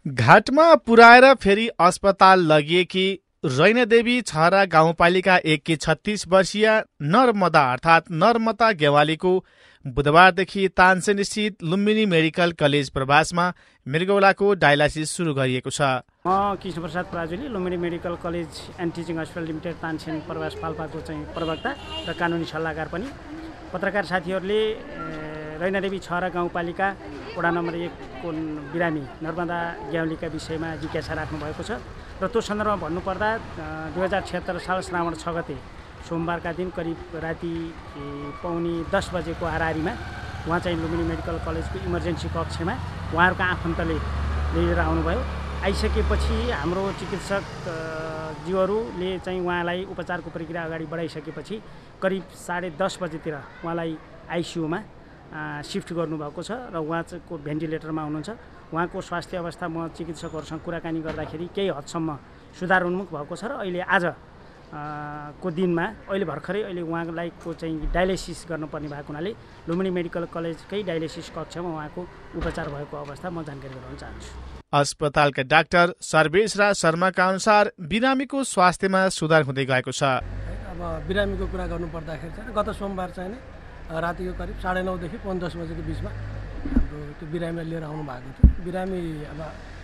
घाटमा पुर्याएर फेरि अस्पताल लगिएकी रैनादेवी छहरा गाउँपालिका 1 की 36 वर्षीय नर्मदा अर्थात् नर्मदा गेवालीको बुधबारदेखि तानसेन स्थित लुम्बिनी मेडिकल कलेज प्रवासमा मृगौलाको डायलासिस सुरु गरिएको छ। म Krishnaprasad Parajuli Lumbini medical college and teaching hospital limited Tansen प्रवास पाल्पाको चाहिँ प्रवक्ता र कानुनी सल्लाहकार पनि। पत्रकार साथीहरूले रैनादेवी छहरा गाउँपालिका वडा नम्बर 1 को बिरामी नर्मदा गेवालीका विषयमा जिज्ञासा राख्नु भएको छ र त्यो सन्दर्भमा भन्नुपर्दा 2076 साल श्रावण 6 गते सोमबारका दिन करिब राति 9:45 बजेको हाराहारीमा उहाँ चाहिँ लुम्बिनी मेडिकल कलेजको इमर्जेन्सी कक्षमा उहाँहरूको आफन्तले लिएर आउनुभयो। आइसकेपछि हाम्रो चिकित्सक जीवहरूले चाहिँ उहाँलाई उपचारको प्रक्रिया अगाडि बढाइसकेपछि करिब 10:30 बजेतिर उहाँलाई आइसियुमा शिफ्ट गर्नुभएको छ र उहाँको भेन्टिलेटरमा हुनुहुन्छ। उहाँको स्वास्थ्य अवस्था म चिकित्सकहरूसँग कुराकानी गर्दाखेरि केही हदसम्म सुधार उन्मुख भएको छ र अहिले आज को दिनमा अहिले उहाँलाई चाहिँ डायलिसिस गर्नुपर्ने भएको हुनाले लुम्बिनी मेडिकल कलेजकै डायलिसिस कक्षमा उहाँको उपचार भएको अवस्था म जानकारी गराउन चाहन्छु। अस्पतालका डाक्टर सर्वेश राज शर्माका अनुसार बिरामीको स्वास्थ्यमा सुधार हुँदै गएको छ। अब बिरामीको कुरा गर्नुपर्दाखेरि चाहिँ गत सोमबार चाहिँ रातिको करिब 9:30 देखि 10 बजेको बिचमा हाम्रो त्यो बिरामीलाई लिएर आउनु भएको थियो। बिरामी अब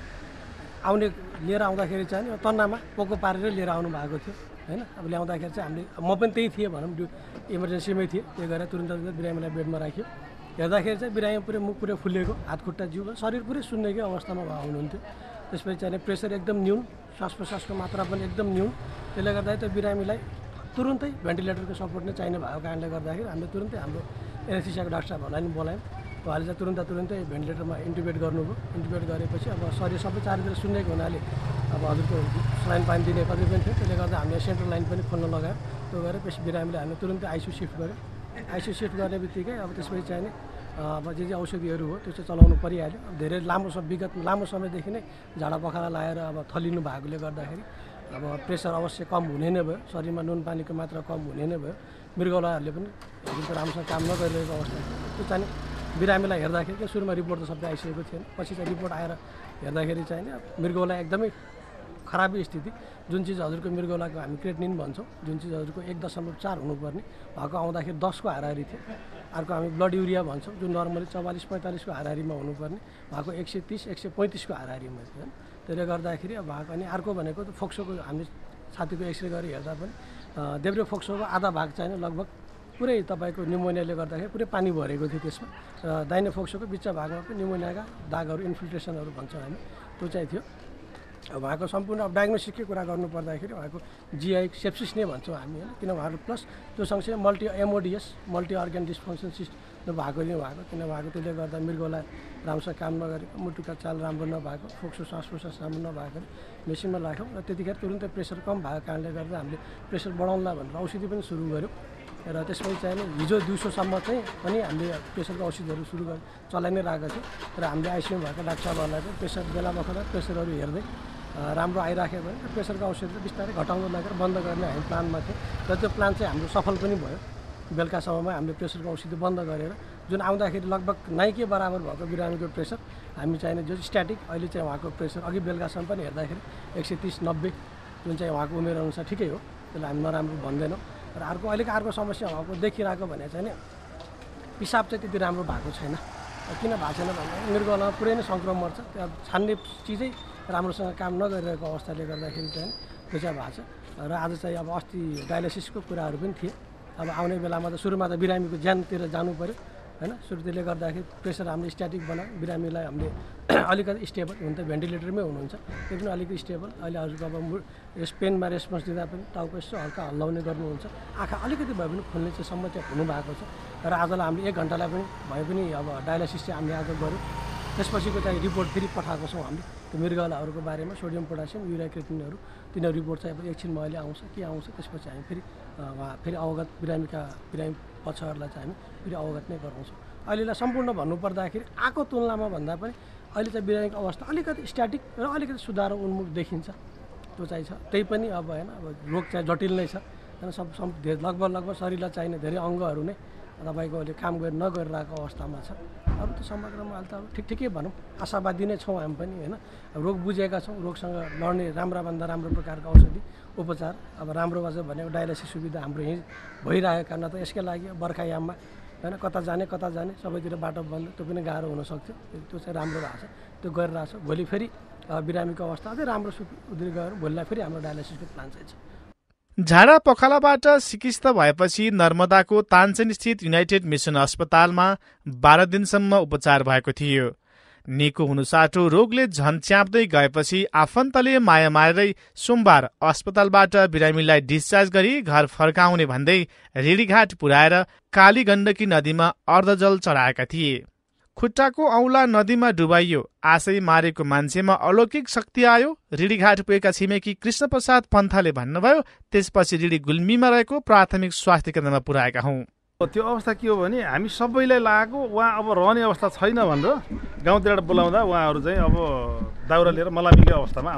लिएर आउँदाखेरि चाहिँ तन्नामा पोको पारेर लिएर आउनु भएको थियो हैन। अब ल्याउँदाखेरि चाहिँ हामीले म पनि त्यही थिएँ भनौँ, इमर्जेन्सीमै थिएँ। त्यो गरेर तुरन्त बिरामीलाई बेडमा राख्यो। हेर्दाखेरि चाहिँ बिरामी पुरै मुख पुरै फुलेको, हात खुट्टा जिउ शरीर पुरै सुन्नेकै अवस्थामा आउनुहुन्थ्यो। त्यसपछि चाहिँ प्रेसर एकदम न्यून, श्वास प्रश्वासको मात्रा पनि एकदम न्यून। त्यसले गर्दा त्यो बिरामीलाई तुरुन्तै भेन्टिलेटरको सपोर्ट नै चाहिने भएको कारणले गर्दाखेरि हामीले तुरुन्तै हाम्रो एनेस्थेसियाको डाक्टर साहबहरूलाई पनि बोलायौँ। उहाँले चाहिँ तुरुन्तै भेन्टिलेटरमा इन्टुबेट गर्नुभयो। इन्टुबेट गरेपछि अब शरीर सबै चारैतिर सुन्नेको हुनाले अब हजुरको सलाइन पानी दिने कति पनि थियो। त्यसले गर्दा हामीले सेन्ट्रल लाइन पनि खोल्न लगायौँ। त्यो गरेर पछि बिरामीलाई हामीले तुरुन्तै आइसियु शिफ्ट गऱ्यौँ। आइसियु शिफ्ट गर्ने बित्तिकै अब त्यसपछि चाहिँ अब जे औषधिहरू हो त्यो चाहिँ चलाउनु परिहाल्यो। धेरै लामो समयदेखि नै झाडा पखाला लगाएर अब थलिनु भएकोले गर्दाखेरि अब प्रेसर अवश्य कम हुने नै भयो। शरीरमा नुन पानीको मात्रा कम हुने नै भयो। मृगौलाहरूले पनि जुन राम्रोसँग काम नगरिरहेको अवस्था त्यो चाहिँ बिरामीलाई हेर्दाखेरि सुरुमा रिपोर्ट त सबै आइसकेको थिएन। पछि चाहिँ रिपोर्ट आएर हेर्दाखेरि चाहिँ मृगौला एकदमै खराब स्थिति। जुन चिज हजुरको मृगौलाको हामी क्रेटिनिन भन्छौँ, जुन चिज हजुरको 1.4 हुनुपर्ने भएको आउँदाखेरि 10 को हाराहारी थियो। अर्को हामी ब्लड युरिया भन्छौँ, जुन नर्मली 44-45 को हाराहारीमा हुनुपर्ने भएको 130-135 को हाराहारीमा थियो। त्यसले गर्दाखेरि अब भएको अनि अर्को भनेको त फोक्सोको हामीले छातीको एक्सरे गरेर हेर्दा पनि देब्रे फोक्सोको आधा भाग चाहिँ लगभग पुरै तपाईँको न्युमोनियाले गर्दाखेरि पुरै पानी भरेको थियो त्यसमा। र दाहिने फोक्सोको बिच भागमा पनि न्युमोनियाका दागहरू, इन्फिल्ट्रेसनहरू भन्छौँ हामी, त्यो चाहिँ थियो। उहाँको सम्पूर्ण अब डायग्नोसिसकै कुरा गर्नुपर्दाखेरि उहाँको जिआई सेप्सिस नै भन्छौँ हामी होइन, किन उहाँहरू प्लस त्यो सँगसँगै MODS multi organ dysfunction system भएको नै भएको। किन उहाँको त्यसले गर्दा मृगौला राम्रोसँग काम नगरेको, मुटुका चाल राम्रो नभएको, फोक्सो श्वास प्रश्वास राम्रो नभएको मेसिनमा राख्यौँ। र त्यतिखेर तुरुन्तै प्रेसर कम भएको कारणले गर्दा हामीले प्रेसर बढाउनला भनेर औषधि पनि सुरु गऱ्यौँ। र त्यसपछि चाहिँ हिजो दिउँसोसम्म चाहिँ पनि हामीले प्रेसरको औषधिहरू सुरु गरेर चलाइ नै रहेको थियो। र हामीले आइसियुमा भएको डाक्टर साहबहरूलाई पनि प्रेसर बेला बखत प्रेसरहरू हेर्दै राम्रो आइराख्यो भने प्रेसरको औषधि बिस्तारै घटाउँदै लगेर बन्द गर्ने हामी प्लानमा थियो। र त्यो प्लान चाहिँ हाम्रो सफल पनि भयो। बेलुकासम्ममा हामीले प्रेसरको औषधि बन्द गरेर जुन आउँदाखेरि लगभग नाइके बराबर भएको बिरामीको प्रेसर हामी चाहिने जो स्ट्याटिक अहिले चाहिँ उहाँको प्रेसर अघि बेलुकासम्म पनि हेर्दाखेरि 130-90 जुन चाहिँ उहाँको उमेर अनुसार ठिकै हो। त्यसलाई हामी नराम्रो भन्दैनौँ। र अर्को समस्या उहाँको देखिरहेको भने चाहिँ पिसाब चाहिँ त्यति राम्रो भएको छैन। किन भएको छैन भने मृगौलामा पुरै नै सङ्क्रमण छ। त्यो छान्ने चिजै राम्रोसँग काम नगरिरहेको अवस्थाले गर्दाखेरि चाहिँ त्यो चाहिँ भएको छ। र आज चाहिँ अब अस्ति डायलिसिसको कुराहरू पनि थिए। अब आउने बेलामा त सुरुमा त बिरामीको ज्यानतिर जानु पऱ्यो होइन। त्यसले गर्दाखेरि प्रेसर हामीले स्ट्याटिक बनायौँ। बिरामीलाई हामीले अलिकति स्टेबल हुन त भेन्टिलेटरमै हुनुहुन्छ, त्यो पनि अलिकति स्टेबल। अहिले हजुरको अब पेनमा रेस्पोन्स दिँदा पनि टाउको यसो हल्का हल्लाउने गर्नुहुन्छ। आँखा अलिकति भए पनि खोल्ने चाहिँ सम्म चाहिँ हुनुभएको छ। र आजलाई हामीले 1 घन्टालाई पनि भए पनि अब डायलिसिस चाहिँ हामीले आज गऱ्यौँ। त्यसपछिको चाहिँ रिपोर्ट फेरि पठाएको छौँ हामीले त्यो मृगौलाहरूको बारेमा, सोडियम पोटासियम युरिया क्रेटिनिनहरू तिनीहरू रिपोर्ट चाहिँ अब एकछिनमा अहिले आउँछ के आउँछ। त्यसपछि हामी फेरि अवगत बिरामी पक्षहरूलाई चाहिँ हामी फेरि अवगत नै गराउँछौँ। अहिलेलाई सम्पूर्ण भन्नुपर्दाखेरि आएको तुलनामा भन्दा पनि अहिले चाहिँ बिरामीको अवस्था अलिकति स्ट्याटिक र अलिकति सुधार उन्मुख देखिन्छ। त्यो चाहिँ छ। त्यही पनि अब होइन, अब रोग चाहिँ जटिल नै छ होइन। लगभग शरीरलाई चाहिने धेरै अङ्गहरू नै तपाईँको अहिले काम नगरिरहेको अवस्थामा छ। अरू त समग्रमा अहिले त अब ठिकै भनौँ आशावादी नै छौँ हामी पनि होइन रोग बुझेका छौँ रोगसँग लड्ने राम्राभन्दा राम्रो प्रकारको औषधि उपचार अब राम्रो भएछ भने डायलाइसिस सुविधा हाम्रो यहीँ भइरहेको कारण त यसकै लागि बर्खायाममा होइन कता जाने सबैतिर बाटो बन्द त्यो पनि गाह्रो हुनसक्थ्यो त्यो चाहिँ राम्रो भएको छ त्यो गरिरहेछ भोलि फेरि बिरामीको अवस्था अझै राम्रो उद्धित गएर भोलिलाई फेरि हाम्रो डायलाइसिसको प्लान चाहिँ छ। झाडा पखालाबाट सिकिस्त भएपछि नर्मदाको तानसेन स्थित युनाइटेड मिसन अस्पतालमा 12 दिनसम्म उपचार भएको थियो। निको हुनुसाटो रोगले झन च्याप्दै गएपछि आफन्तले माया मारेरै सोमबार अस्पतालबाट बिरामीलाई डिस्चार्ज गरी घर फर्काउने भन्दै रेडीघाट पुर्याएर काली गण्डकी नदीमा अर्धजल चढाएका थिए। खुट्टाको औँला नदीमा डुबाइयो, आशै मारेको मान्छेमा अलौकिक शक्ति आयो, रिडीघाट पुगेका छिमेकी कृष्ण प्रसाद पन्थाले भन्नुभयो। त्यसपछि रिडी गुल्मीमा रहेको प्राथमिक स्वास्थ्य केन्द्रमा पुर्याएका हौं। त्यो अवस्था के हो भने हामी सबैलाई लागेको उहाँ अब रहने अवस्था छैन भनेर गाउँतिरबाट बोलाउँदा उहाँहरू चाहिँ अब दाउरा लिएर मलामीकै अवस्थामा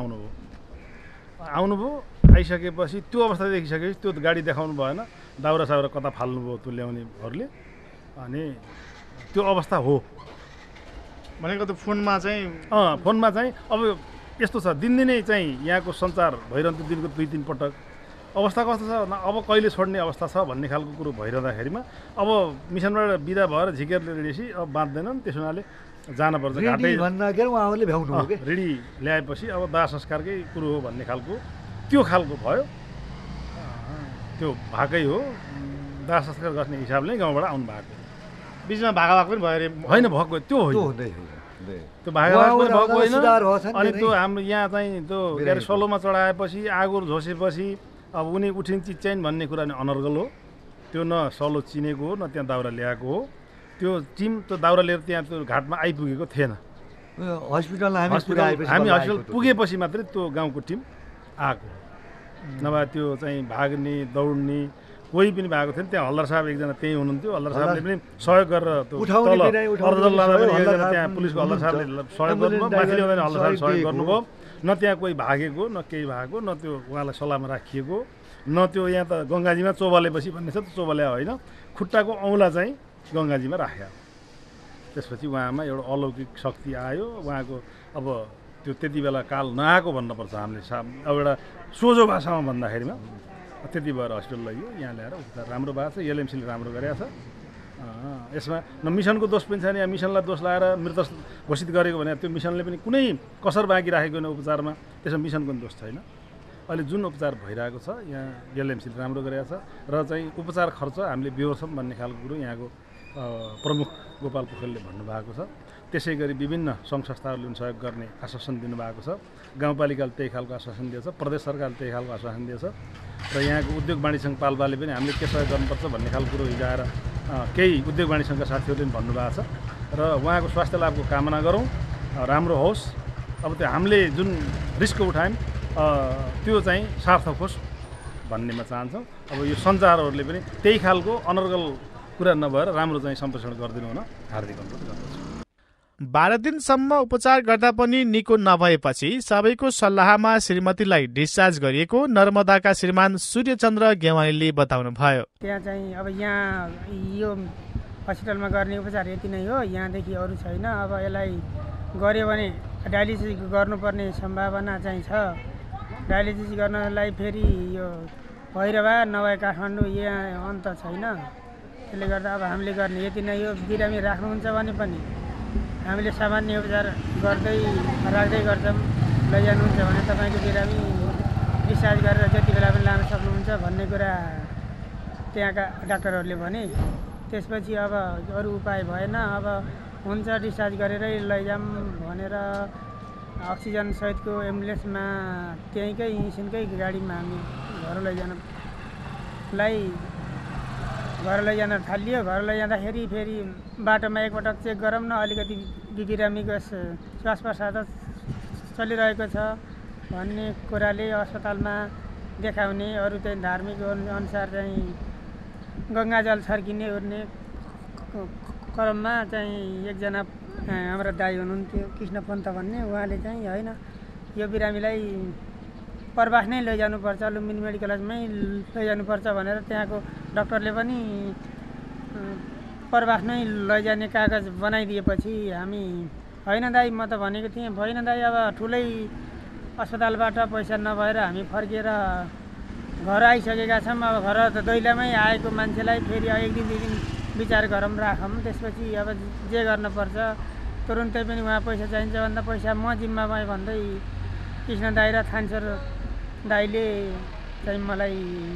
आउनुभयो। आइसकेपछि त्यो अवस्था देखिसकेपछि त्यो गाडी देखाउनु भएन, दाउरा साउरा कता फाल्नुभयो त्यो ल्याउनेहरूले, अनि त्यो अवस्था हो भनेको त फोनमा चाहिँ अब यस्तो छ दिनदिनै चाहिँ यहाँको सञ्चार भइरहन्थ्यो, दिनको 2-3 पटक अवस्था कस्तो छ अब कहिले छोड्ने अवस्था छ भन्ने खालको कुरो भइरहँदाखेरिमा अब मिसनबाट बिदा भएर झिकेर ल्याएपछि अब बाँच्दैनन्, त्यस हुनाले जानुपर्छ घाटै रेडी ल्याएपछि अब दाह संस्कारकै कुरो हो भन्ने खालको त्यो खालको भयो। त्यो भएकै हो, दाह संस्कार गर्ने हिसाबले गाउँबाट आउनु भएको, बिचमा भागाभाग पनि भयो अरे होइन, भएको त्यो होइन, त्यो भागाभाग पनि भएको होइन। अनि त्यो हाम्रो यहाँ चाहिँ त्यो के अरे सोलोमा चढाएपछि आगो झोसेपछि अब उनी उठिन् चिच्याइन् भन्ने कुरा नि अनर्गल हो। त्यो न सलो चिनेको हो न त्यहाँ दाउरा ल्याएको हो। त्यो टिम त्यो दाउरा लिएर त्यहाँ त्यो घाटमा आइपुगेको थिएन। हामी हस्पिटल पुगेपछि मात्रै त्यो गाउँको टिम आएको, नभए त्यो चाहिँ भाग्ने दौड्ने कोही पनि भएको थिएन। त्यहाँ हल्दार साहब एकजना त्यहीँ हुनुहुन्थ्यो, हल्दार साहबले पनि सहयोग गरेर त्यो अर्धजल लाँदा पनि एकजना त्यहाँ पुलिसको हल्दार साहबले सहयोग गर्नुभयो, माथि ल्याउँदा हल्दार साहबले सहयोग गर्नुभयो। न त्यहाँ कोही भागेको न केही भएको, न त्यो उहाँलाई सल्लाहमा राखिएको, न त्यो यहाँ त गङ्गाजीमा चोबालेपछि भन्ने छ, त्यो चोबाले होइन, खुट्टाको औँला चाहिँ गङ्गाजीमा राख्यो। त्यसपछि उहाँमा एउटा अलौकिक शक्ति आयो। उहाँको अब त्यो त्यति बेला काल नआएको भन्नुपर्छ हामीले, अब एउटा सोझो भाषामा भन्दाखेरिमा त्यति भएर हस्पिटल लग्यो, यहाँ ल्याएर उपचार राम्रो भएको छ। एलएमसीले राम्रो गरेको छ। यसमा न मिसनको दोष पनि छैन, यहाँ मिसनलाई दोष लगाएर मृत घोषित गरेको भने त्यो मिसनले पनि कुनै कसर बाँकी राखेको छैन उपचारमा, त्यसमा मिसनको पनि दोष छैन। अहिले जुन उपचार भइरहेको छ यहाँ एलएमसीले राम्रो गरेको छ र चाहिँ उपचार खर्च हामीले बेहोर्छौँ भन्ने खालको कुरो यहाँको प्रमुख गोपाल पोखरेलले भन्नुभएको छ। त्यसै गरी विभिन्न सङ्घ संस्थाहरूले पनि सहयोग गर्ने आश्वासन दिनुभएको छ। गाउँपालिकाले त्यही खालको आश्वासन दिएछ, प्रदेश सरकारले त्यही खालको आश्वासन दिएछ र यहाँको उद्योग वाणिज्य सङ्घ पाल्पाले पनि हामीले के सहयोग गर्नुपर्छ भन्ने खालको कुरो हिजो आएर केही उद्योग वाणिज्य सङ्घका साथीहरूले पनि भन्नुभएको छ र उहाँको स्वास्थ्य लाभको कामना गरौँ, राम्रो होस्। अब त्यो हामीले जुन रिस्क उठायौँ त्यो चाहिँ सार्थक होस् भन्नेमा चाहन्छौँ। अब यो सञ्चारहरूले पनि त्यही खालको अनर्गल कुरा नभएर राम्रो चाहिँ सम्प्रेषण गरिदिनु हुन हार्दिक अनुरोध गर्दछु। 12 दिनसम्म उपचार गर्दा पनि निको नभएपछि सबैको सल्लाहमा श्रीमतीलाई डिस्चार्ज गरिएको नर्मदाका श्रीमान सूर्यचन्द्र गेवालीले बताउनु भयो। त्यहाँ चाहिँ अब यहाँ यो हस्पिटलमा गर्ने उपचार यति नै हो, यहाँदेखि अरू छैन। अब यसलाई गऱ्यो भने डायलिसिस गर्नुपर्ने सम्भावना चाहिँ छ। डायलिसिस गर्नलाई फेरि यो भैरवा नभए काठमाडौँ यहाँ अन्त छैन। त्यसले गर्दा अब हामीले गर्ने यति नै हो। बिरामी राख्नुहुन्छ भने पनि हामीले सामान्य उपचार गर्दै राख्दै गर्छौँ। लैजानुहुन्छ भने तपाईँको बिरामी डिस्चार्ज गरेर जति बेला पनि लान सक्नुहुन्छ भन्ने कुरा त्यहाँका डाक्टरहरूले भने। त्यसपछि अब अरू उपाय भएन। अब हुन्छ डिस्चार्ज गरेरै लैजाऊँ भनेर अक्सिजन सहितको एम्बुलेन्समा त्यहीँकै मिसनकै गाडीमा हामी घर लैजान थालियो। घर लैजाँदाखेरि फेरि बाटोमा एकपटक चेक गरौँ न, अलिकति बिरामीको श्वास प्रश्वास चलिरहेको छ भन्ने कुराले अस्पतालमा देखाउने, अरू चाहिँ धार्मिक अनुसार चाहिँ गङ्गाजल छर्किने ओर्ने क्रममा चाहिँ एकजना हाम्रो दाइ हुनुहुन्थ्यो कृष्ण पन्त भन्ने, उहाँले चाहिँ होइन यो बिरामीलाई प्रवास नै लैजानुपर्छ, लुम्बिनी मेडिकल कलेजमै लैजानुपर्छ भनेर त्यहाँको डाक्टरले पनि प्रवास नै लैजाने कागज बनाइदिएपछि हामी होइन दाइ म त भनेको थिएँ होइन दाइ अब ठुलै अस्पतालबाट पैसा नभएर हामी फर्केर घर आइसकेका छौँ। अब घर दैलामै आएको मान्छेलाई फेरि एक दिन 2 दिन विचार गरौँ राखौँ, त्यसपछि अब जे गर्नुपर्छ तुरुन्तै पनि उहाँ पैसा चाहिन्छ भन्दा पैसा म जिम्मा भएँ भन्दै कृष्ण दाइ र थान्सर दाइले चाहिँ मलाई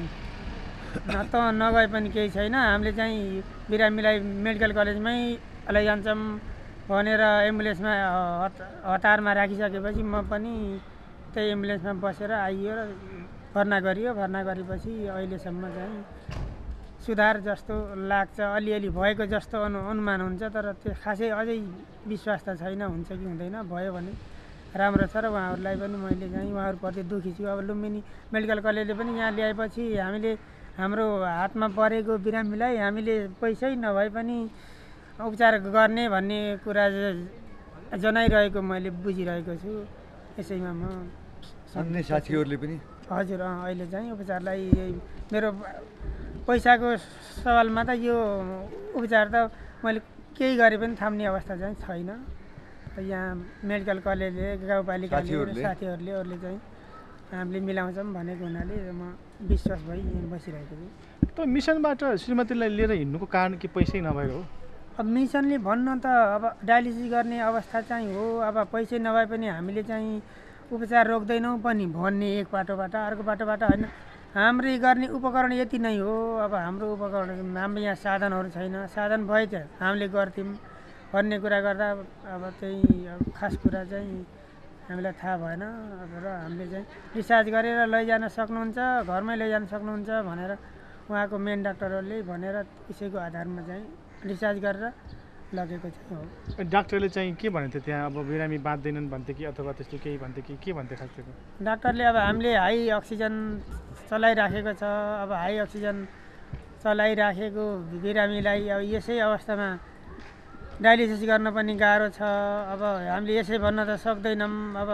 त नगए पनि केही छैन, हामीले चाहिँ बिरामीलाई मेडिकल कलेजमै लैजान्छौँ भनेर एम्बुलेन्समा हतारमा राखिसकेपछि म पनि त्यही एम्बुलेन्समा बसेर आइयो र भर्ना गरियो। भर्ना गरेपछि अहिलेसम्म चाहिँ सुधार जस्तो लाग्छ, अलिअलि भएको जस्तो अनुमान हुन्छ, तर त्यो खासै अझै विश्वास त छैन हुन्छ कि हुँदैन। भयो भने राम्रो छ र उहाँहरूलाई पनि मैले चाहिँ उहाँहरूप्रति दुखी छु। अब लुम्बिनी मेडिकल कलेजले पनि यहाँ ल्याएपछि हामीले हाम्रो हातमा परेको बिरामीलाई हामीले पैसै नभए पनि उपचार गर्ने भन्ने कुरा जनाइरहेको मैले बुझिरहेको छु। यसैमा म अन्य साथीहरूले पनि हजुर अहिले चाहिँ उपचारलाई मेरो पैसाको सवालमा त यो उपचार त मैले केही गरे पनि थाम्ने अवस्था चाहिँ छैन। यहाँ मेडिकल कलेजले गाउँपालिकाले साथीहरूले चाहिँ हामीले मिलाउँछौँ भनेको हुनाले म विश्वास भई बसिरहेको छु। त मिसनबाट श्रीमतीलाई लिएर हिँड्नुको कारण के पैसै नभएर हो? अब मिसनले भन्न त अब डायलिसिस गर्ने अवस्था चाहिँ हो, अब पैसै नभए पनि हामीले चाहिँ उपचार रोक्दैनौँ पनि भन्ने एक बाटोबाट, अर्को बाटोबाट होइन हाम्रै गर्ने उपकरण यति नै हो। अब हाम्रो उपकरण हाम्रो यहाँ साधनहरू छैन, साधन भए चाहिँ हामीले गर्थ्यौँ भन्ने कुरा गर्दा अब त्यही खास कुरा चाहिँ हामीलाई थाहा भएन र हामीले चाहिँ रिसर्च गरेर लैजान सक्नुहुन्छ, घरमै लैजान सक्नुहुन्छ भनेर उहाँको मेन डाक्टरहरूले भनेर त्यसैको आधारमा चाहिँ रिसर्च गरेर लगेको चाहिँ हो। डाक्टरले चाहिँ के भनेको थियो त्यहाँ? अब बिरामी बाँच्दैनन् भन्थे कि अथवा त्यस्तो केही भन्थे कि के भन्थे खास? डाक्टरले अब हामीले हाई अक्सिजन चलाइराखेको छ, अब हाई अक्सिजन चलाइराखेको बिरामीलाई अब यसै अवस्थामा डायलिसिस गर्न पनि गाह्रो छ। अब हामीले यसै भन्न त सक्दैनौँ, अब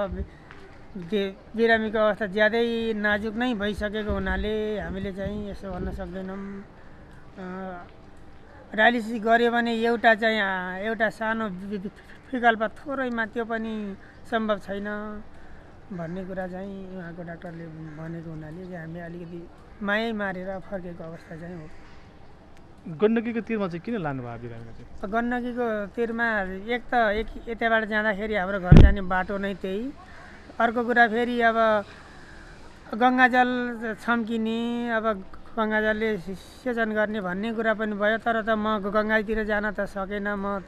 बिरामीको अवस्था ज्यादै नाजुक नै भइसकेको हुनाले हामीले चाहिँ यसो भन्न सक्दैनौँ। डायलिसिस गऱ्यो भने एउटा सानो विकल्प थोरैमा त्यो पनि सम्भव छैन भन्ने कुरा चाहिँ उहाँको डाक्टरले भनेको हुनाले चाहिँ हामीले अलिकति मायै मारेर फर्केको अवस्था चाहिँ हो। गण्डकीको तिरमा चाहिँ किन लानुभयो बिरामीलाई चाहिँ? गण्डकीको तिरमा एक त यताबाट जाँदाखेरि हाम्रो घर जाने बाटो नै त्यही, अर्को कुरा फेरि अब गङ्गाजल छम्किने, अब गङ्गाजलले सेचन गर्ने भन्ने कुरा पनि भयो, तर त म गङ्गातिर जान त सकेन।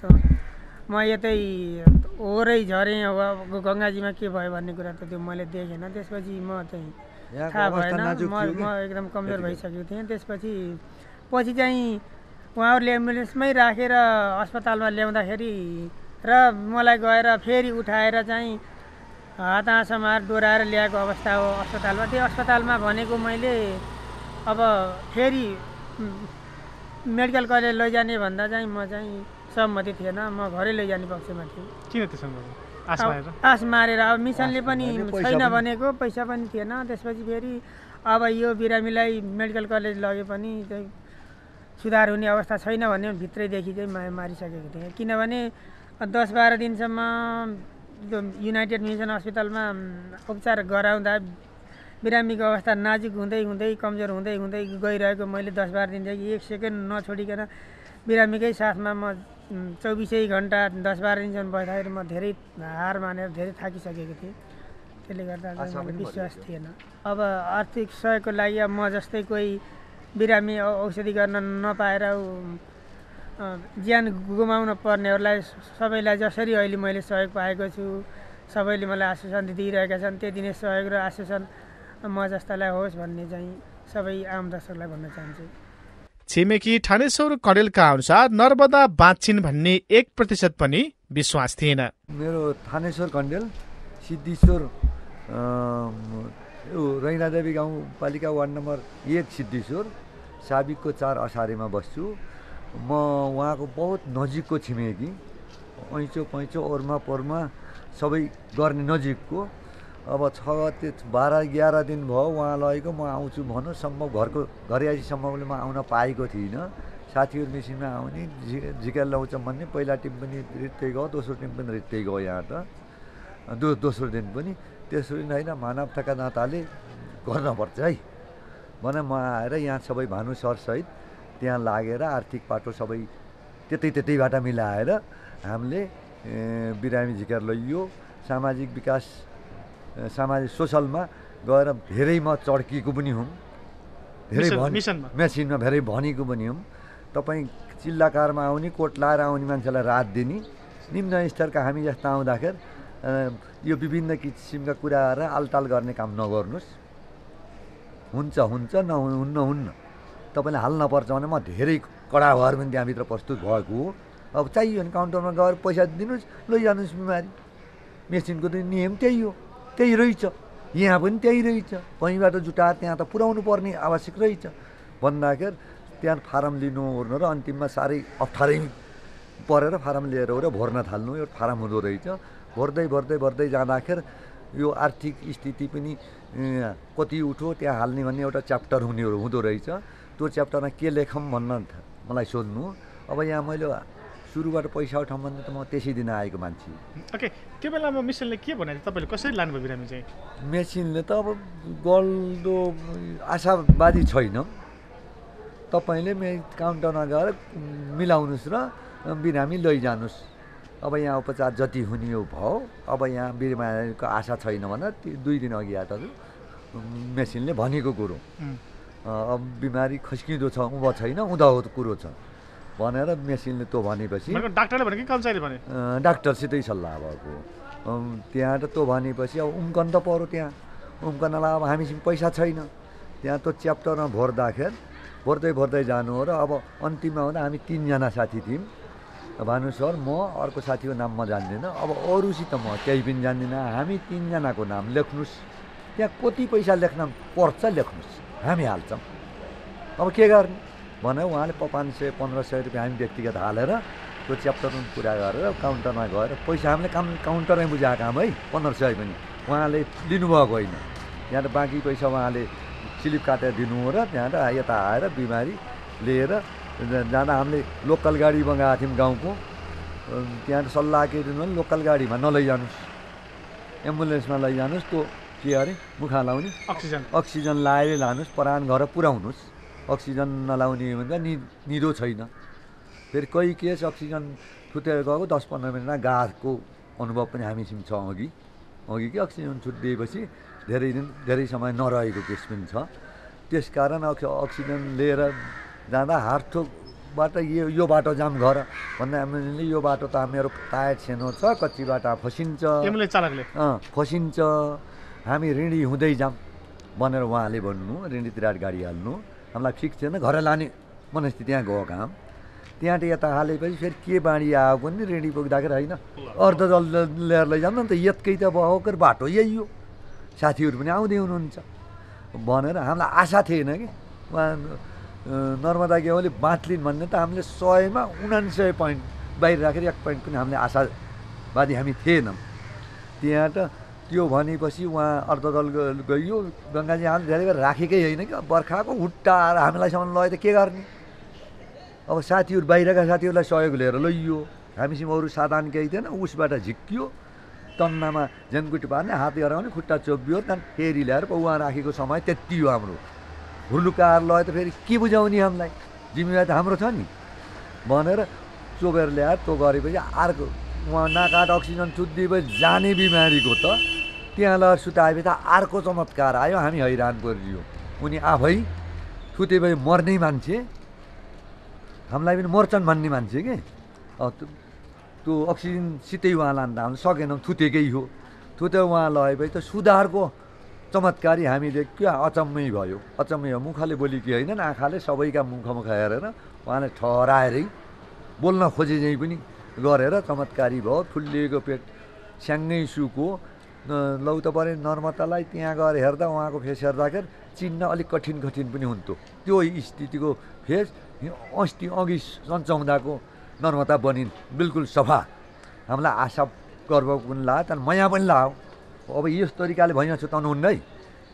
म यतै ओरै झरेँ, अब गङ्गाजीमा के भयो भन्ने कुरा त त्यो मैले देखेन। त्यसपछि म चाहिँ थाहा भएन, म एकदम कमजोर भइसकेको थिएँ। त्यसपछि चाहिँ उहाँहरूले एम्बुलेन्समै राखेर अस्पतालमा ल्याउँदाखेरि र मलाई गएर फेरि उठाएर चाहिँ हात आँसमा डोराएर ल्याएको अवस्था हो अस्पतालमा। त्यो अस्पतालमा भनेको मैले अब फेरि मेडिकल कलेज लैजाने भन्दा चाहिँ म चाहिँ सहमति थिएन, म घरै लैजाने पक्षमा थिएँ। किन त्यसो आश मारेर? अब मिसनले पनि छैन भनेको, पैसा पनि थिएन। त्यसपछि फेरि अब यो बिरामीलाई मेडिकल कलेज लगे पनि चाहिँ सुधार हुने अवस्था छैन भन्ने भित्रैदेखि चाहिँ माया मारिसकेको थिएँ। किनभने 10-12 दिनसम्म युनाइटेड मिसन हस्पिटलमा उपचार गराउँदा बिरामीको अवस्था नाजुक हुँदै हुँदै कमजोर हुँदै हुँदै गइरहेको मैले 10-12 दिनदेखि एक सेकेन्ड नछोडिकन बिरामीकै साथमा म 24 घन्टा 10-12 दिनसम्म बस्दाखेरि म धेरै हार मानेर धेरै थाकिसकेको थिएँ। त्यसले गर्दा मलाई विश्वास थिएन। अब आर्थिक सहयोगको लागि अब म जस्तै कोही बिरामी औषधि गर्न नपाएर ज्यान गुमाउन पर्नेहरूलाई सबैलाई जसरी अहिले मैले सहयोग पाएको छु, सबैले मलाई आश्वासन दिइरहेका छन्, त्यति नै सहयोग र आश्वासन म जस्तालाई होस् भन्ने चाहिँ सबै आम दर्शकलाई भन्न चाहन्छु। छिमेकी ठानेश्वर कडेलका अनुसार नर्मदा बाँच्छिन् भन्ने 1% पनि विश्वास थिएन। मेरो थानेश्वर कण्डेल सिद्धेश्वर रैनादेवी गाउँपालिका वार्ड नम्बर 1 सिद्धेश्वर साबिकको 4 असारेमा बस्छु। म उहाँको बहुत नजिकको छिमेकी, ऐँचो पैँचो ओर्मा पोर्मा सबै गर्ने नजिकको। अब 12-11 दिन भयो उहाँ लगेको, म आउँछु भन्नु सम्भव घरै आइसम्मले म आउन पाएको थिइनँ। साथीहरू मेसिनमा आउने झिका ल्याउँछ भन्ने पहिला टिम पनि रित्तै गयो, दोस्रो टिम पनि रित्तै गयो यहाँ त दोस्रो दिन पनि। त्यसरी होइन मानवताका नाताले गर्नुपर्छ है भने म आएर यहाँ सबै भानु सरसहित त्यहाँ लागेर आर्थिक पाटो सबै त्यतैबाट मिलाएर हामीले बिरामी झिकेर लैयो। सामाजिक विकास सामाजिक सोसलमा गएर धेरैमा चड्किएको पनि हुँ, धेरै मेसिनमा धेरै भनेको पनि हुँ। तपाईँ चिल्लाकारमा आउने कोट लाएर आउने मान्छेलाई रात दिने, निम्न स्तरका हामी जस्ता आउँदाखेरि यो विभिन्न किसिमका कुराहरू आलटाल गर्ने काम नगर्नुहोस्। हुन्छ हुन्छ नहुन्न तपाईँले हाल्न पर्छ भने म धेरै कडा भएर पनि त्यहाँभित्र प्रस्तुत भएको हो। अब चाहियो भने काउन्टरमा गएर पैसा दिनुहोस्, लैजानुहोस् बिमारी। मेसिनको त नियम त्यही हो, त्यही रहेछ, यहाँ पनि त्यही रहेछ। कहीँबाट जुटाएर त्यहाँ त पुर्याउनु पर्ने आवश्यक रहेछ भन्दाखेरि त्यहाँ फारम लिनु ओर्नु र अन्तिममा साह्रै अप्ठ्यारै परेर फारम लिएर भर्न थाल्नु। यो फारम हुँदो रहेछ। भर्दै जाँदाखेरि यो आर्थिक स्थिति पनि कति उठो त्यहाँ हाल्ने भन्ने एउटा च्याप्टर हुँदो रहेछ। त्यो च्याप्टरमा के लेखौँ भन्न मलाई सोध्नु। अब यहाँ मैले सुरुबाट पैसा उठाउँ भने त म त्यसै दिन आएको मान्छे। ओके, त्यो बेलामा मेसिनले के भने तपाईँले कसरी लानुभयो बिरामी चाहिँ? मेसिनले त अब गल्दो आशावादी छैन। तपाईँले काउन्टरमा गएर मिलाउनुहोस् र बिरामी लैजानुहोस्। अब यहाँ उपचार जति हुने हो भयो। अब यहाँ बिरामीको आशा छैन भने 2 दिन अघि आएर मेसिनले भनेको कुरो अब बिमारी खस्किँदो छ, उँभो छैन, उँधो कुरो छ भनेर मेसिनले त्यो भनेपछि डाक्टरले भने कि कर्मचारीले भने? डाक्टरसितै सल्लाह भएको। त्यहाँ त त्यो भनेपछि अब उम्कन त पऱ्यो। त्यहाँ उम्कनलाई अब हामीसँग पैसा छैन। त्यहाँ त्यो च्याप्टरमा भर्दै जानु हो र अब अन्तिममा हुँदा हामी 3 जना साथी थियौँ। भानु सर, म, अर्को साथीको नाम म जान्दिनँ। अब अरूसित म केही पनि जान्दिनँ। हामी 3 जनाको नाम लेख्नुहोस्, त्यहाँ कति पैसा लेख्न पर्छ लेख्नुहोस्, हामी हाल्छौँ। अब के गर्ने भने उहाँले 500-1500 रुपियाँ हामी व्यक्तिगत हालेर त्यो च्याप्टरमा पुरा गरेर काउन्टरमा गएर पैसा हामीले काउन्टरमै बुझाएको काम है। 1500 पनि उहाँले लिनुभएको होइन। त्यहाँ त बाँकी पैसा उहाँले स्लिप काटेर दिनु हो र त्यहाँ यता आएर बिमारी लिएर जाँदा हामीले लोकल गाडी मगाएको थियौँ गाउँको। त्यहाँ सल्लाह के दिनु भने लोकल गाडीमा नलैजानुहोस्, एम्बुलेन्समा लैजानुहोस्। त्यो के अरे मुखा लाउने अक्सिजन लाएर लानुहोस्, प्राण घर पुर्याउनुहोस्। अक्सिजन नलाउने भने निदो छैन। फेरि कोही केस अक्सिजन छुटेर गएको 10-15 मिनटमा गाको अनुभव पनि हामीसँग छ। अघि कि अक्सिजन छुटिदिएपछि धेरै समय नरहेको केस पनि छ। त्यसकारण अक्सिजन लिएर जाँदा हार्टोकबाट यो बाटो जाम घर भन्दा एम्बुलेन्सले यो बाटो त मेरो टायर छेनो छ, कच्ची बाटो फसिन्छ, एम्बुलेन्स चालकले फसिन्छ, हामी ऋणी हुँदै जाऊँ भनेर उहाँले भन्नु। ऋणीतिर गाडी हाल्नु हामीलाई फिक्स थिएन। घर लाने मनस्थिति त्यहाँ गएको काम। त्यहाँ यता हालेपछि फेरि के बाँडी आएको पनि ऋणी पुग्दाखेरि होइन अर्धजल लिएर लैजाउँ न त, यतकै त भकर बाटो यही हो, साथीहरू पनि आउँदै हुनुहुन्छ भनेर हामीलाई आशा थिएन कि उहाँ नर्मदा गेवाली बाँच्लिन् भन्ने त हामीले 100मा 99 पोइन्ट बाहिर राखेर 1 पोइन्ट पनि हामीले आशावादी हामी थिएनौँ। त्यहाँ त त्यो भनेपछि उहाँ अर्धदल गइयो। गङ्गाजी हामीले धेरै बेर राखेकै होइन कि बर्खाको हुट्टाएर हामीलाईसम्म लयो त के गर्ने। अब साथीहरू बाहिरका साथीहरूलाई सहयोग लिएर लैयो। हामीसँग अरू साधन केही थिएन। उसबाट झिक्कियो, तन्नामा झ्याङकुटी पार्ने, हात हराउने, खुट्टा चोबियो, त्यहाँदेखि फेरि ल्याएर उहाँ राखेको समय त्यति हो हाम्रो। हुर्लुकाएर लयो त फेरि के बुझाउने हामीलाई, जिम्मेवारी त हाम्रो छ नि भनेर चोबेर ल्याएर त्यो गरेपछि अर्को उहाँ नाकाट अक्सिजन छुट्दिएपछि जाने बिमारीको त त्यहाँ लगेर सुताएपछि त अर्को चमत्कार आयो। हामी हैरान परियो। उनी आफै छुटेपछि मर्ने मान्छे, हामीलाई पनि मर्छन् भन्ने मान्छे के। त्यो अक्सिजनसितै उहाँ लाँदा हामी सकेनौँ, थुतेकै हो। थुते उहाँ लगेपछि त सुधारको चमत्कारी हामीले क्या अचम्मै भयो। मुखले बोली कि होइन, आँखाले सबैका मुख हेरेर उहाँले ठहराएरै बोल्न खोजे चाहिँ पनि गरेर चमत्कारी भयो। फुल्लिएको पेट स्याङ्गै सुको। लौ त परे नर्मदालाई त्यहाँ गएर हेर्दा उहाँको फेस हेर्दाखेरि चिन्न अलिक कठिन पनि हुन्थ्यो। त्यो स्थितिको फेस अघि सन्चाउँदाको नर्मदा बनिन् बिल्कुल सफा। हामीलाई आशा गर्व पनि लाग्यो, तर माया पनि लाग्यो। अब यस तरिकाले भैया सुताउनु हुन्न है।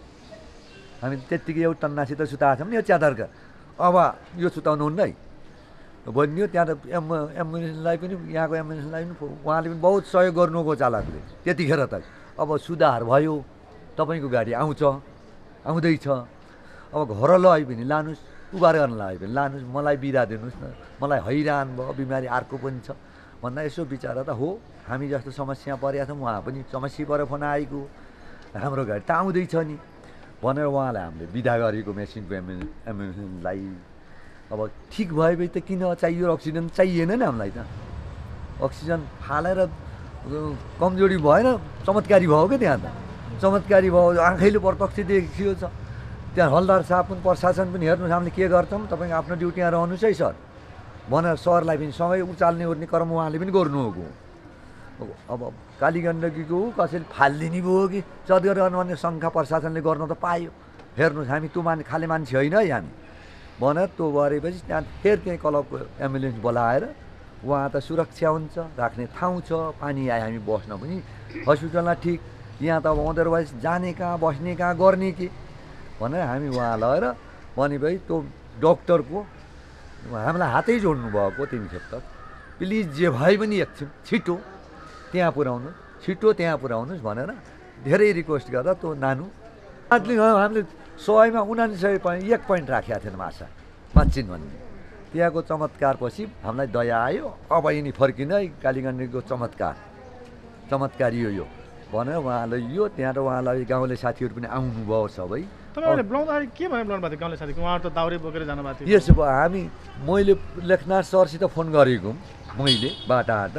हामी त्यत्तिकै एउटा टन्नासित सुताएको छौँ नि यो च्यादरका। अब यो सुताउनु हुन्न है। बनियो। त्यहाँ त एम्बुलेन्सलाई पनि यहाँको एम्बुलेन्सलाई पनि उहाँले पनि बहुत सहयोग गर्नुभएको चालकले त्यतिखेर त। अब सुधार भयो, तपाईँको गाडी आउँदैछ। अब घर लगे पनि लानुहोस्, उबार गर्न लगे पनि लानुहोस्, मलाई बिदा दिनुहोस् न, मलाई हैरान भयो, बिमारी अर्को पनि छ भन्दा यसो बिचारा त हो, हामी जस्तो समस्या परेका छौँ, उहाँ पनि समस्या परेर फोन आएको, हाम्रो गाडी त आउँदैछ नि भनेर उहाँलाई हामीले बिदा गरेको मेसिनको एम्बुलेन्सलाई। अब ठिक भएपछि त किन चाहियो, अक्सिजन चाहिएन नि हामीलाई त। अक्सिजन फालेर कमजोरी भएन, चमत्कारी भयो क्या त्यहाँ त, चमत्कारी भयो, आँखैले प्रत्यक्ष देखियो छ। त्यहाँ हलदार साहब पनि प्रशासन पनि हेर्नुहोस् हामीले के गर्छौँ, तपाईँको आफ्नो ड्युटीमा रहनुहोस् है सर भनेर सरलाई पनि सँगै उचाल्ने ओर्ने कर्म उहाँले पनि गर्नुभएको। अब काली गण्डकीको कसैले फालिदिने भयो कि चदगर भन्ने शङ्का प्रशासनले गर्न त पायो। हेर्नुहोस् हामी त्यो खाले मान्छे होइन है हामी भनेर त्यो गरेपछि त्यहाँ फेरि त्यही क्लबको एम्बुलेन्स बोलाएर उहाँ त सुरक्षा हुन्छ, राख्ने ठाउँ छ, पानी आए हामी बस्न पनि हस्पिटलमा ठिक। यहाँ त अब अदरवाइज जाने कहाँ, बस्ने कहाँ, गर्ने के भनेर हामी उहाँ लगेर भनेपछि त्यो डक्टरको हामीलाई हातै जोड्नु भएको 3 खेप त। प्लिज जे भए पनि एकछिन छिटो त्यहाँ पुर्याउनु, छिटो त्यहाँ पुर्याउनुहोस् भनेर धेरै रिक्वेस्ट गर्दा त्यो नानु हामीले 100मा 99.1 पोइन्ट राखेका थिएन माछिन भन्ने। त्यहाँको चमत्कारपछि हामीलाई दया आयो, अब यिनी फर्किँदै कालीगण्डकीको चमत्कारी यो भनेर उहाँले यो त्यहाँ त उहाँलाई गाउँले साथीहरू पनि आउनुभयो सबै। तपाईँले बोलाउँदाखेरि के भनेर बोलाउनु भएको थियो गाउँले साथी? उहाँहरू त दाउरे बोकेर जानुभएको थियो। यसो भयो, मैले लेखनाथ सरसित फोन गरेको मैले बाटाघाट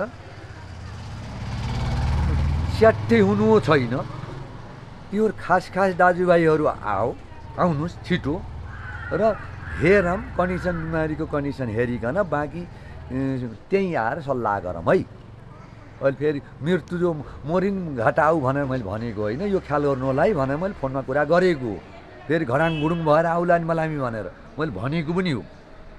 स्याट्टै हुनु छैन, त्यो खास दाजुभाइहरू आउनुहोस् छिटो र हेरौँ कन्डिसन, बिमारीको कन्डिसन हेरिकन बाँकी त्यहीँ आएर सल्लाह गरौँ है। अहिले फेरि मृत्यु जो मोरिन घाटा आऊ भनेर मैले भनेको होइन, यो ख्याल गर्नु होला है भनेर मैले फोनमा कुरा गरेको। फेरि घडाङ गुडुङ भएर आउला नि मलाई भनेर मैले भनेको पनि हो।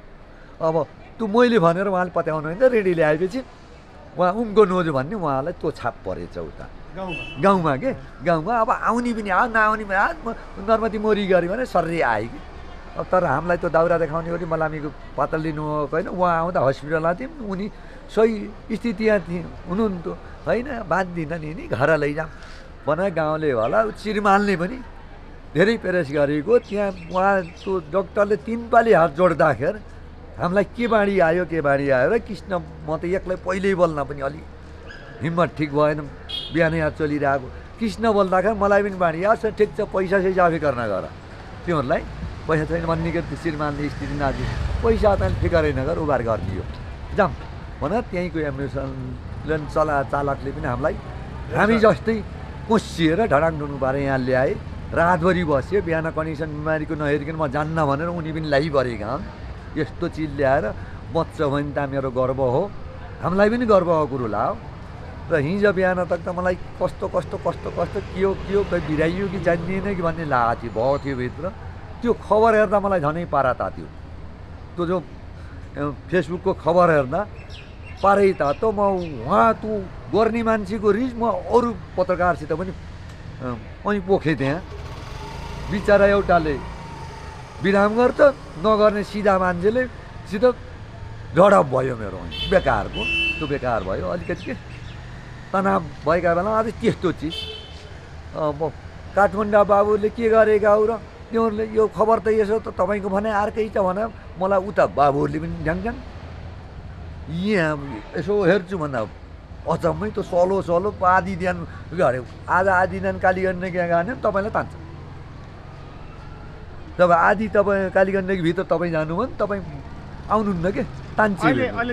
अब त्यो मैले भनेर उहाँले पत्याउनु होइन, रेडी ल्याएपछि उहाँ उनको नोजो भन्ने उहाँलाई त्यो छाप परेछ उता गाउँमा के गाउँमा। अब आउने पनि नआउने पनि नर्मती मोरी गऱ्यो भने सर्री आयो कि। अब तर हामीलाई त्यो दाउरा देखाउने गरी मलामीको पातल लिनुभएको होइन, उहाँ आउँदा हस्पिटलमा थियौँ, उनी सही स्थितिमा थिए हुनुहुन्थ्यो होइन, बाँधिदिन नि घर लैजाऊँ भनेर गाउँले होला श्रीमानले पनि धेरै पेरेस गरेको। त्यहाँ उहाँ त्यो डक्टरले 3 पालि हात जोड्दाखेरि हामीलाई के बाढी आयो र कृष्ण म त एक्लै पहिल्यै बोल्न पनि अलि हिम्मत ठिक भएन, बिहानै हात चलिरहेको। कृष्ण बोल्दाखेरि मलाई पनि बाढी आयो, ठिक छ पैसा चाहिँ जाफी गर्न गर, तिमीहरूलाई पैसा छैन भन्ने के श्रीमानले स्थिति नाच्यो, पैसा त फिकरै नगर उबार गरिदियो जाऊँ भनेर त्यहीँको एम्बुलेन्स चालकले पनि हामीलाई हामी जस्तै कोसिएर ढडाङ ढुङ्गु पारेर यहाँ ल्याए। रातभरि बस्यो, बिहान कन्डिसन बिमारीको नहेरिकन म जान्न भनेर उनी पनि ल्याइपरेका हुन्। यस्तो चिज ल्याएर बच्छ भने त मेरो गर्व हो, हामीलाई पनि गर्वको कुरो लाग्यो। र हिजो बिहान तक त मलाई कस्तो के हो खै बिराइयो कि जानिएन कि भन्ने लागेको भयो थियो भित्र। त्यो खबर हेर्दा मलाई झनै पारा तात्यो। त्यो जो फेसबुकको खबर हेर्दा पारै तातो। म उहाँ त्यो गर्ने मान्छेको रिस म अरू पत्रकारसित पनि अनि पोखेँ त्यहाँ। बिचरा एउटाले विराम गर्छ, नगर्ने सिधा मान्छेले सिधा झडप भयो मेरो, बेकारको त्यो बेकार भयो। अलिकति के तनाव भएका बेला अझै त्यस्तो चिज। म काठमाडौँ बाबुले के गरेका हो र तिनीहरूले यो खबर त यसो त तपाईँको भने अर्कै छ भने मलाई उता बाबुहरूले पनि झ्याङझ्याङ यहाँ यसो हेर्छु भन्दा अचम्मै त्यो सलो आधी बिहान गऱ्यो, आज आधी बिहान कालीगण्डकी गयो तपाईँलाई तान्छ। तब आधी तपाईँ कालीगण्डकी भित्र तपाईँ जानु भने तपाईँ आउनुहुन्न के तान्छ।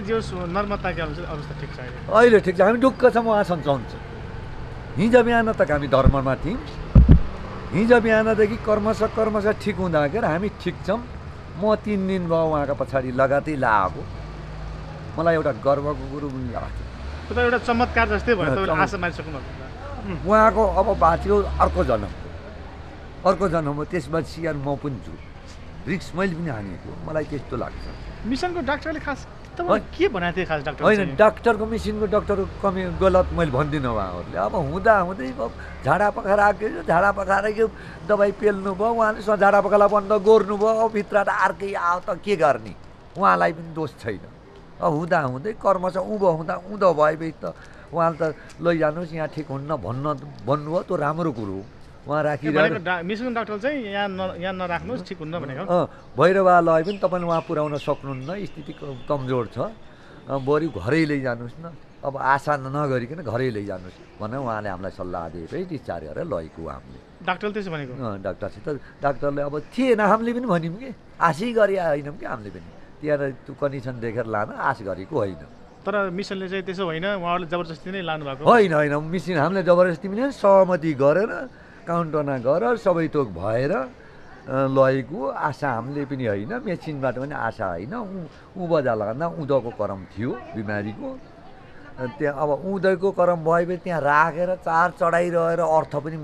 अहिले ठिक छ, हामी ढुक्क छौँ उहाँ सन्चाउँछ। हिजो बिहान तक हामी धर्ममा थियौँ, हिजो बिहानदेखि कर्मश ठिक हुँदाखेरि हामी ठिक छौँ। म 3 दिन भयो उहाँको पछाडि लगातार लागेको, मलाई एउटा गर्वको कुरो पनि लाग्छ। एउटा चमत्कार जस्तै भयो, आशा मानिसक्नु उहाँको अब बाँच्यो अर्को जन्म हो, त्यसपछि यार म पनि छु, रिक्स मैले पनि हानेको, मलाई त्यस्तो लाग्छ। मिसनको डाक्टरले खास के भनेको थियो खास डाक्टर? होइन, डाक्टरको मिसनको डाक्टरको कमी गलत मैले भन्दिनँ उहाँहरूले। अब हुँदै झाडा पखाएर आएको, झाडा पखाएरको दबाई पेल्नु भयो, उहाँले झाडा पखाला बन्द गर्नुभयो, भित्र अर्कै आयो त के गर्ने, उहाँलाई पनि दोष छैन। हुँदा हुँदै कर्म छ उँभो हुँदा उँधो भएपछि त उहाँले त लैजानुहोस् यहाँ ठिक हुन्न भन्नुभयो त्यो राम्रो कुरो हो। उहाँ राखिरहेको मिसन डाक्टर चाहिँ यहाँ नराख्नुहोस् ठिक हुन्न भनेको भैरवा लय पनि तपाईँले उहाँ पुर्याउन सक्नुहुन्न, स्थिति कमजोर छ, बरु घरै लैजानुहोस् न, अब आशा नगरिकन घरै लैजानुहोस् भनेर उहाँले हामीलाई सल्लाह दिएपछि डिस्चार्ज गरेर लगेको हामीले। डाक्टरले त्यसो भनेको? डाक्टरसित डाक्टरले अब थिएन, हामीले पनि भन्यौँ कि आशै गरे होइनौँ कि हामीले पनि त्यहाँ त्यो कन्डिसन देखेर लान आश गरेको होइन। तर मिसनले चाहिँ त्यसो होइन, उहाँहरूले जबरजस्ती नै लानु भएको होइन? मिसन हामीले जबरजस्ती पनि सहमति गरेर काउन्टरमा गरेर सबै थोक भएर लगेको आशा हामीले पनि होइन, मेसिनबाट पनि आशा होइन। उँभो लगाउँदा उँधोको करम थियो बिमारीको, त्यहाँ अब उँधोको करम भएपछि त्यहाँ राखेर चार चढाइरहेर अर्थ पनि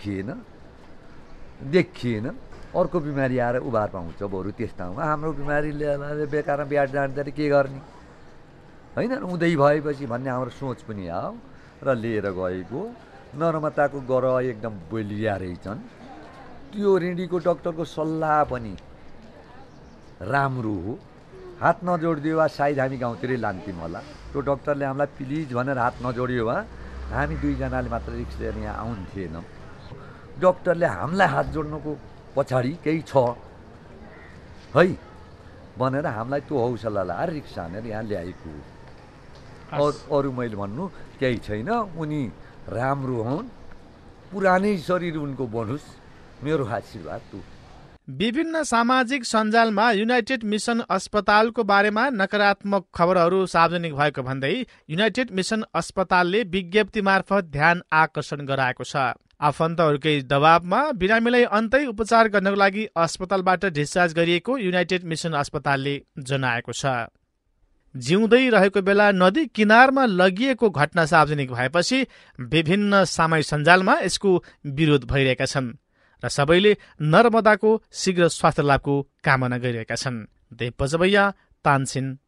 देखिएन। अर्को बिमारी आएर उभार पाउँछ बरु त्यस ठाउँमा। हाम्रो बिमारीले बेकारमा बिहार जाँदाखेरि के गर्ने होइन, उँधै भएपछि भन्ने हाम्रो सोच पनि आयो र लिएर गएको। नर्मताको ग्रह एकदम बलिया रहेछन्। त्यो रेडीको डक्टरको सल्लाह पनि राम्रो हो। हात नजोडिदियो वा सायद हामी गाउँतिरै लान्थ्यौँ होला। त्यो डक्टरले हामीलाई प्लिज भनेर हात नजोडियो वा हामी दुईजनाले मात्र रिक्स लिएर यहाँ आउँथेनौँ। डक्टरले हामीलाई हात जोड्नुको पछाडि केही छ है भनेर हामीलाई त्यो हौसला लाएर रिक्सा हानेर यहाँ ल्याएको हो। अरू मैले भन्नु केही छैन। उनी राम्रो हुन्, पुरानै शरीर उनको बनोस्, मेरो आशीर्वाद त्यो। विभिन्न सामाजिक सञ्जालमा युनाइटेड मिसन अस्पतालको बारेमा नकारात्मक खबरहरू सार्वजनिक भएको भन्दै युनाइटेड मिसन अस्पतालले विज्ञप्ति मार्फत ध्यान आकर्षण गराएको छ। आफन्तहरूकै दबावमा बिरामीलाई अन्तै उपचार गर्नको लागि अस्पतालबाट डिस्चार्ज गरिएको युनाइटेड मिसन अस्पतालले जनाएको छ। जिउँदै रहेको बेला नदी किनारमा लगिएको घटना सार्वजनिक भएपछि विभिन्न सामाजिक सञ्जालमा यसको विरोध भइरहेका छन् र सबैले नर्मदाको शीघ्र स्वास्थ्य लाभको कामना गरिरहेका छन्। देव पजबैया, तानसेन,